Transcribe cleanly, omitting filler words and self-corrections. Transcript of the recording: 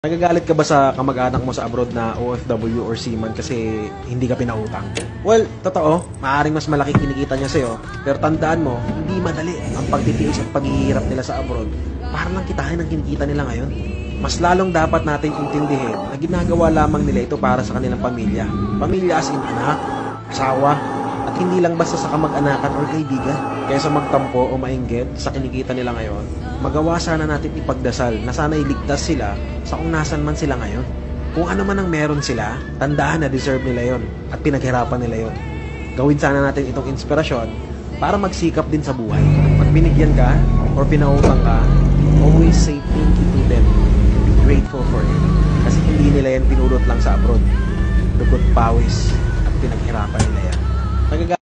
Nagagalit ka ba sa kamag-anak mo sa abroad na OFW or seaman kasi hindi ka pinautang? Well, totoo, maaaring mas malaki kinikita niya sa'yo, pero tandaan mo, hindi madali ang pagtitiis at paghihirap nila sa abroad para lang kitahin ang kinikita nila ngayon. Mas lalong dapat natin intindihin na ginagawa lamang nila ito para sa kanilang pamilya. Pamilya as in anak, asawa, at hindi lang basta sa kamag-anakan or kaibigan. Kaysa magtampo o mainggit sa kinikita nila ngayon, magawa sana natin ipagdasal na sana iligtas sila sa kung nasan man sila ngayon. Kung ano man ang meron sila, tandaan na deserve nila yon at pinaghirapan nila yon. Gawin sana natin itong inspirasyon para magsikap din sa buhay. Pag binigyan ka or pinautang ka, always say thank you to them. Be grateful for it. Kasi hindi nila yan pinulot lang sa abroad. Dugot, pawis at pinaghirapan nila yan.